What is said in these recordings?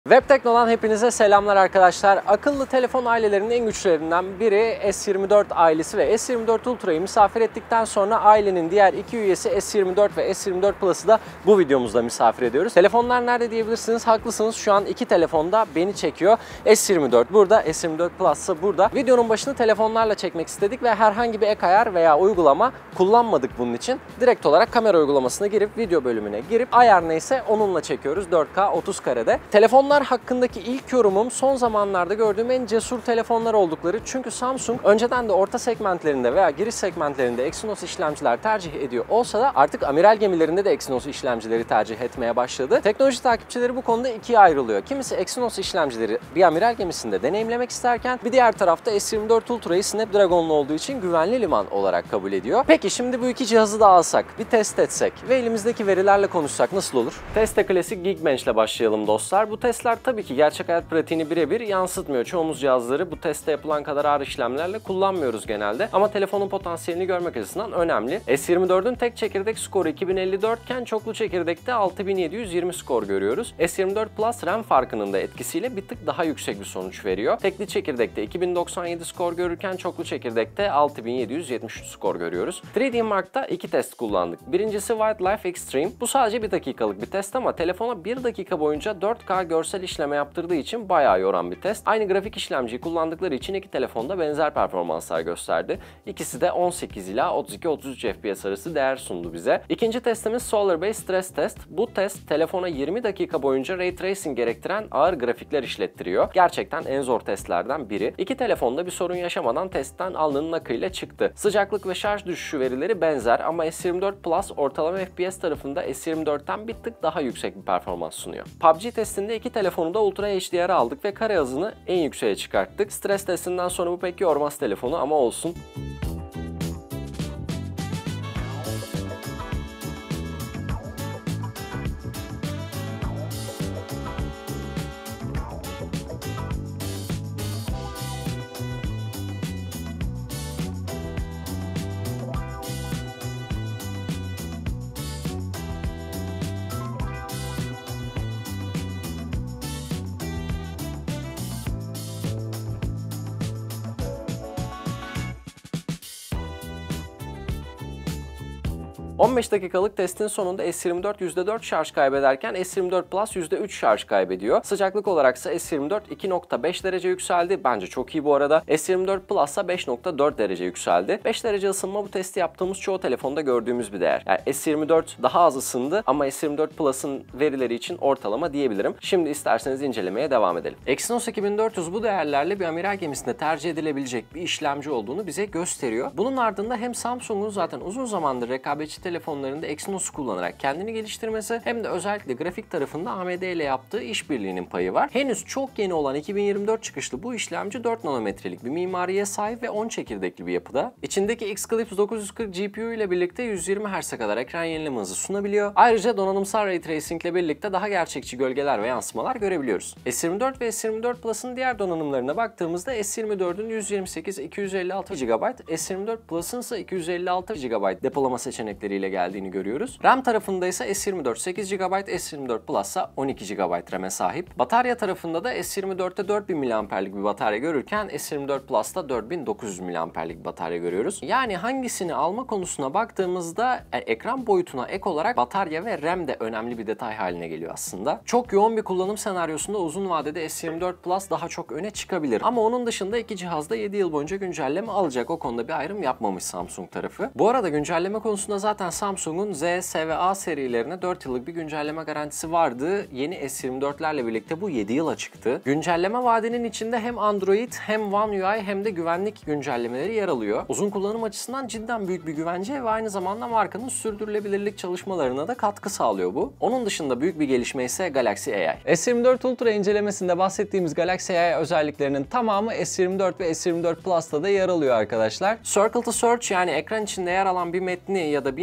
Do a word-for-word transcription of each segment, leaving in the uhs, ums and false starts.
Web Tekno'dan hepinize selamlar arkadaşlar. Akıllı telefon ailelerinin en güçlerinden biri S yirmi dört ailesi ve S yirmi dört Ultra'yı misafir ettikten sonra ailenin diğer iki üyesi S yirmi dört ve S yirmi dört Plus'ı da bu videomuzda misafir ediyoruz. Telefonlar nerede diyebilirsiniz? Haklısınız. Şu an iki telefonda beni çekiyor. S yirmi dört burada, S yirmi dört Plus ise burada. Videonun başını telefonlarla çekmek istedik ve herhangi bir ek ayar veya uygulama kullanmadık bunun için. Direkt olarak kamera uygulamasına girip video bölümüne girip ayar neyse onunla çekiyoruz dört K otuz karede. Telefon hakkındaki ilk yorumum son zamanlarda gördüğüm en cesur telefonlar oldukları. Çünkü Samsung önceden de orta segmentlerinde veya giriş segmentlerinde Exynos işlemciler tercih ediyor olsa da artık amiral gemilerinde de Exynos işlemcileri tercih etmeye başladı. Teknoloji takipçileri bu konuda ikiye ayrılıyor. Kimisi Exynos işlemcileri bir amiral gemisinde deneyimlemek isterken bir diğer tarafta S yirmi dört Ultra'yı Snapdragon'lu olduğu için güvenli liman olarak kabul ediyor. Peki şimdi bu iki cihazı da alsak, bir test etsek ve elimizdeki verilerle konuşsak nasıl olur? Teste klasik Geekbench ile başlayalım dostlar. Bu test tabii ki gerçek hayat pratiğini birebir yansıtmıyor. Çoğumuz cihazları bu testte yapılan kadar ağır işlemlerle kullanmıyoruz genelde. Ama telefonun potansiyelini görmek açısından önemli. S yirmi dört'ün tek çekirdek skoru iki bin elli dört iken çoklu çekirdekte altı bin yedi yüz yirmi skor görüyoruz. S yirmi dört Plus RAM farkının da etkisiyle bir tık daha yüksek bir sonuç veriyor. Tekli çekirdekte iki bin doksan yedi skor görürken çoklu çekirdekte altı bin yedi yüz yetmiş üç skor görüyoruz. üç D Mark'ta iki test kullandık. Birincisi Wildlife Extreme. Bu sadece bir dakikalık bir test ama telefona bir dakika boyunca dört K görsel işleme yaptırdığı için bayağı yoran bir test. Aynı grafik işlemciyi kullandıkları için iki telefonda benzer performanslar gösterdi. İkisi de on sekiz ila otuz iki otuz üç F P S arası değer sundu bize. İkinci testimiz Solar Base Stress Test. Bu test telefona yirmi dakika boyunca Ray Tracing gerektiren ağır grafikler işlettiriyor. Gerçekten en zor testlerden biri. İki telefonda bir sorun yaşamadan testten alnının akıyla çıktı. Sıcaklık ve şarj düşüşü verileri benzer ama S yirmi dört Plus ortalama F P S tarafında S yirmi dört'ten bir tık daha yüksek bir performans sunuyor. P U B G testinde iki telefonu da Ultra H D R aldık ve kare hızını en yükseğe çıkarttık. Stres testinden sonra bu pek yormaz telefonu ama olsun. on beş dakikalık testin sonunda S yirmi dört yüzde dört şarj kaybederken S yirmi dört Plus yüzde üç şarj kaybediyor. Sıcaklık olaraksa S yirmi dört iki nokta beş derece yükseldi. Bence çok iyi bu arada. S yirmi dört Plus ise beş nokta dört derece yükseldi. beş derece ısınma bu testi yaptığımız çoğu telefonda gördüğümüz bir değer. Yani S yirmi dört daha az ısındı ama S yirmi dört Plus'ın verileri için ortalama diyebilirim. Şimdi isterseniz incelemeye devam edelim. Exynos iki bin dört yüz bu değerlerle bir amiral gemisinde tercih edilebilecek bir işlemci olduğunu bize gösteriyor. Bunun ardında hem Samsung'un zaten uzun zamandır rekabetçi telefonlarında Exynos'u kullanarak kendini geliştirmesi hem de özellikle grafik tarafında A M D ile yaptığı işbirliğinin payı var. Henüz çok yeni olan iki bin yirmi dört çıkışlı bu işlemci dört nanometrelik bir mimariye sahip ve on çekirdekli bir yapıda. İçindeki X-Clips dokuz yüz kırk G P U ile birlikte yüz yirmi Hz'e kadar ekran yenileme hızı sunabiliyor. Ayrıca donanımsal Ray Tracing ile birlikte daha gerçekçi gölgeler ve yansımalar görebiliyoruz. S yirmi dört ve S yirmi dört Plus'ın diğer donanımlarına baktığımızda S yirmi dört'ün yüz yirmi sekiz iki yüz elli altı gigabayt, S yirmi dört Plus'ın ise iki yüz elli altı gigabayt depolama seçenekleriyle geldiğini görüyoruz. RAM tarafında ise S yirmi dört sekiz gigabayt, S yirmi dört Plus ise on iki gigabayt RAM'e sahip. Batarya tarafında da S yirmi dört'te dört bin miliamperlik bir batarya görürken S yirmi dört Plus'ta dört bin dokuz yüz miliamperlik bir batarya görüyoruz. Yani hangisini alma konusuna baktığımızda e, ekran boyutuna ek olarak batarya ve RAM de önemli bir detay haline geliyor aslında. Çok yoğun bir kullanım senaryosunda uzun vadede S yirmi dört Plus daha çok öne çıkabilir. Ama onun dışında iki cihazda yedi yıl boyunca güncelleme alacak. O konuda bir ayrım yapmamış Samsung tarafı. Bu arada güncelleme konusunda zaten Samsung'un Z, S ve A serilerine dört yıllık bir güncelleme garantisi vardı. Yeni S yirmi dört'lerle birlikte bu yedi yıla çıktı. Güncelleme vaadinin içinde hem Android hem One U I hem de güvenlik güncellemeleri yer alıyor. Uzun kullanım açısından cidden büyük bir güvence ve aynı zamanda markanın sürdürülebilirlik çalışmalarına da katkı sağlıyor bu. Onun dışında büyük bir gelişme ise Galaxy A I. S yirmi dört Ultra incelemesinde bahsettiğimiz Galaxy A I özelliklerinin tamamı S yirmi dört ve S yirmi dört Plus'ta da yer alıyor arkadaşlar. Circle to Search yani ekran içinde yer alan bir metni ya da bir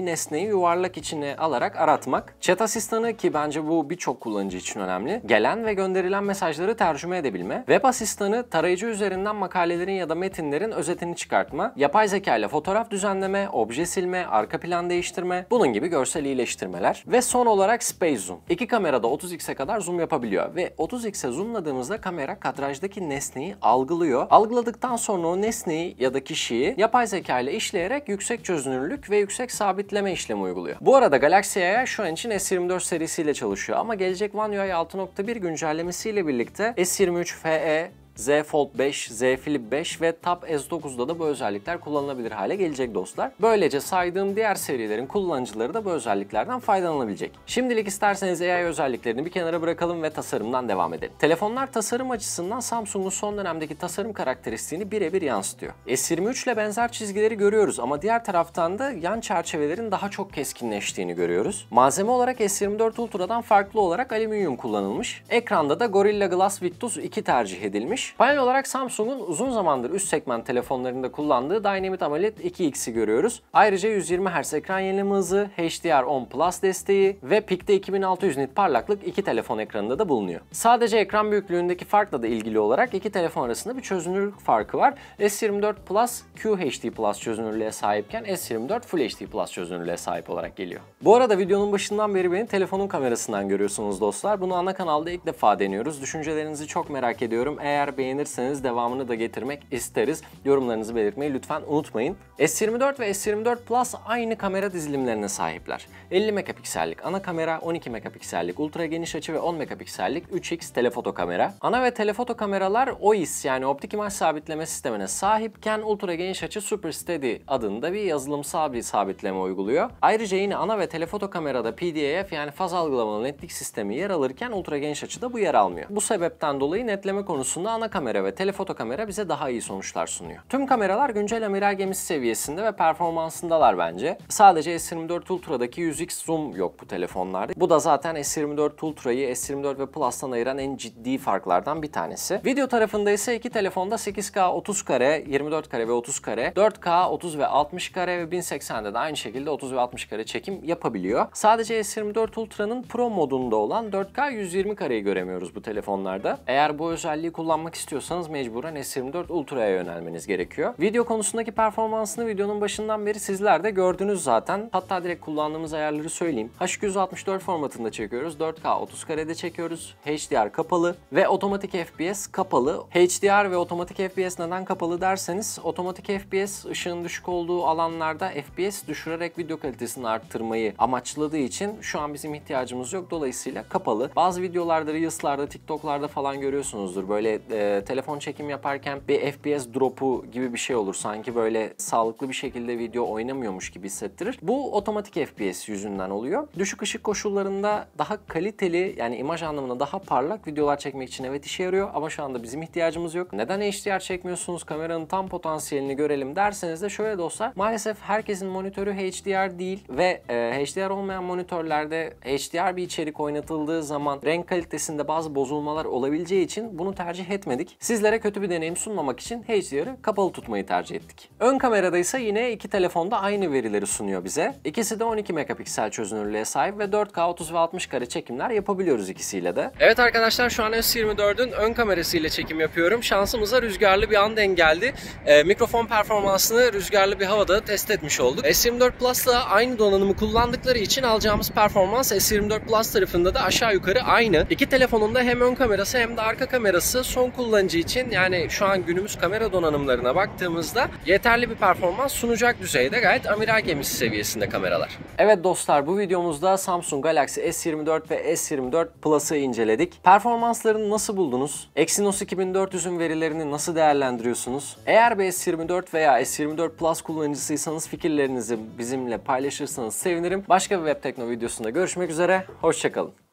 nesneyi yuvarlak içine alarak aratmak. Chat asistanı, ki bence bu birçok kullanıcı için önemli, gelen ve gönderilen mesajları tercüme edebilme. Web asistanı, tarayıcı üzerinden makalelerin ya da metinlerin özetini çıkartma. Yapay zeka ile fotoğraf düzenleme, obje silme, arka plan değiştirme, bunun gibi görsel iyileştirmeler. Ve son olarak Space Zoom. İki kamerada otuz x'e kadar zoom yapabiliyor ve otuz x'e zoomladığımızda kamera kadrajdaki nesneyi algılıyor. Algıladıktan sonra o nesneyi ya da kişiyi yapay zeka ile işleyerek yüksek çözünürlük ve yüksek sabitleme işlemi uyguluyor. Bu arada Galaxy A I şu an için S yirmi dört serisiyle çalışıyor ama gelecek One U I altı nokta bir güncellemesiyle birlikte S yirmi üç F E, Z Fold beş, Z Flip beş ve Tab S dokuz'da da bu özellikler kullanılabilir hale gelecek dostlar. Böylece saydığım diğer serilerin kullanıcıları da bu özelliklerden faydalanabilecek. Şimdilik isterseniz A I özelliklerini bir kenara bırakalım ve tasarımdan devam edelim. Telefonlar tasarım açısından Samsung'un son dönemdeki tasarım karakteristiğini birebir yansıtıyor. S yirmi üç ile benzer çizgileri görüyoruz ama diğer taraftan da yan çerçevelerin daha çok keskinleştiğini görüyoruz. Malzeme olarak S yirmi dört Ultra'dan farklı olarak alüminyum kullanılmış. Ekranda da Gorilla Glass Victus iki tercih edilmiş. Panel olarak Samsung'un uzun zamandır üst segment telefonlarında kullandığı Dynamite AMOLED iki X'i görüyoruz. Ayrıca yüz yirmi hertz ekran yenileme hızı, H D R on Plus desteği ve pikte iki bin altı yüz nit parlaklık iki telefon ekranında da bulunuyor. Sadece ekran büyüklüğündeki farkla da ilgili olarak iki telefon arasında bir çözünürlük farkı var. S yirmi dört Plus Q H D Plus çözünürlüğe sahipken S yirmi dört Full H D Plus çözünürlüğe sahip olarak geliyor. Bu arada videonun başından beri beni telefonun kamerasından görüyorsunuz dostlar. Bunu ana kanalda ilk defa deniyoruz. Düşüncelerinizi çok merak ediyorum. Eğer beğenirseniz devamını da getirmek isteriz. Yorumlarınızı belirtmeyi lütfen unutmayın. S yirmi dört ve S yirmi dört Plus aynı kamera dizilimlerine sahipler. elli megapiksellik ana kamera, on iki megapiksellik ultra geniş açı ve on megapiksellik üç X telefoto kamera. Ana ve telefoto kameralar O I S yani optik imaj sabitleme sistemine sahipken ultra geniş açı Super Steady adında bir yazılımsal bir sabitleme uyguluyor. Ayrıca yine ana ve telefoto kamerada P D A F yani faz algılamalı netlik sistemi yer alırken ultra geniş açıda bu yer almıyor. Bu sebepten dolayı netleme konusunda ana kamera ve telefoto kamera bize daha iyi sonuçlar sunuyor. Tüm kameralar güncel amiral gemisi seviyesinde ve performansındalar bence. Sadece S yirmi dört Ultra'daki yüz X zoom yok bu telefonlarda. Bu da zaten S yirmi dört Ultra'yı S yirmi dört ve Plus'tan ayıran en ciddi farklardan bir tanesi. Video tarafında ise iki telefonda sekiz K otuz kare, yirmi dört kare ve otuz kare, dört K otuz ve altmış kare ve bin seksende de aynı şekilde otuz ve altmış kare çekim yapabiliyor. Sadece S yirmi dört Ultra'nın Pro modunda olan dört K yüz yirmi kareyi göremiyoruz bu telefonlarda. Eğer bu özelliği kullanmak istiyorsanız mecburen S yirmi dört Ultra'ya yönelmeniz gerekiyor. Video konusundaki performansını videonun başından beri sizler de gördünüz zaten. Hatta direkt kullandığımız ayarları söyleyeyim. H iki yüz altmış dört formatında çekiyoruz. dört K otuz karede çekiyoruz. H D R kapalı ve otomatik F P S kapalı. H D R ve otomatik F P S neden kapalı derseniz otomatik F P S ışığın düşük olduğu alanlarda F P S düşürerek video kalitesini arttırmayı amaçladığı için şu an bizim ihtiyacımız yok. Dolayısıyla kapalı. Bazı videolarda, Reels'larda, TikTok'larda falan görüyorsunuzdur. Böyle e, telefon çekim yaparken bir F P S drop'u gibi bir şey olur. Sanki böyle sağlıklı bir şekilde video oynamıyormuş gibi hissettirir. Bu otomatik F P S yüzünden oluyor. Düşük ışık koşullarında daha kaliteli yani imaj anlamında daha parlak videolar çekmek için evet işe yarıyor ama şu anda bizim ihtiyacımız yok. Neden H D R çekmiyorsunuz? Kameranın tam potansiyelini görelim derseniz de şöyle dostlar. Maalesef herkesin monitörü H D R değil ve e, H D R olmayan monitörlerde H D R bir içerik oynatıldığı zaman renk kalitesinde bazı bozulmalar olabileceği için bunu tercih etmedik. Sizlere kötü bir deneyim sunmamak için H D R'ı kapalı tutmayı tercih ettik. Ön kamerada ise yine iki telefonda aynı verileri sunuyor bize. İkisi de on iki megapiksel çözünürlüğe sahip ve dört K otuz ve altmış kare çekimler yapabiliyoruz ikisiyle de. Evet arkadaşlar şu an S yirmi dördün ön kamerasıyla çekim yapıyorum. Şansımıza rüzgarlı bir an denk geldi. E, mikrofon performansını rüzgarlı bir havada test etmiş olduk. S yirmi dört Plus'la aynı donanımı kullandıkları için alacağımız performans S yirmi dört Plus tarafında da aşağı yukarı aynı. İki telefonun da hem ön kamerası hem de arka kamerası son kullanıcı için yani şu an günümüz kamera donanımlarına baktığımızda yeterli bir performans sunacak düzeyde gayet amiral gemisi seviyesinde kameralar. Evet dostlar bu videomuzda Samsung Galaxy S yirmi dört ve S yirmi dört Plus'ı inceledik. Performanslarını nasıl buldunuz? Exynos iki bin dört yüzün verilerini nasıl değerlendiriyorsunuz? Eğer bir S yirmi dört veya S yirmi dört Plus kullanıcısıysanız fikirlerinizi bizimle paylaşırsanız sevinirim. Başka bir web tekno videosunda görüşmek üzere. Hoşçakalın.